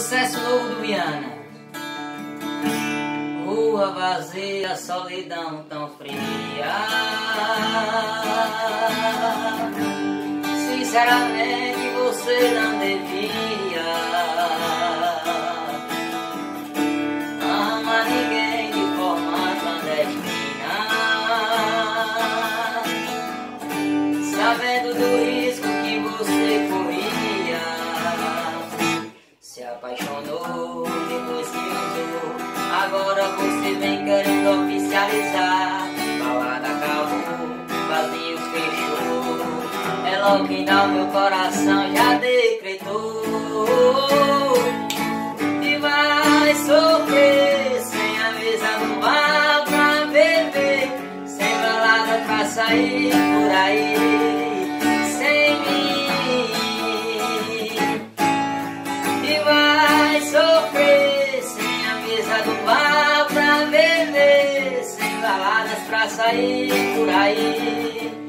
Sucesso novo do Viana. Rua vazia, solidão tão fria. Sinceramente você não devia amar ninguém de forma clandestina, sabendo do risco que você corria. Se apaixonou, depois se usou, agora você vem querendo oficializar. Balada acabou, vazio fechou, é logo que dá o meu coração já decretou. E vai sofrer sem a mesa no bar pra beber, sem balada pra sair por aí sem mim. E vai sofrer sem a mesa do bar pra beber, sem baladas pra sair por aí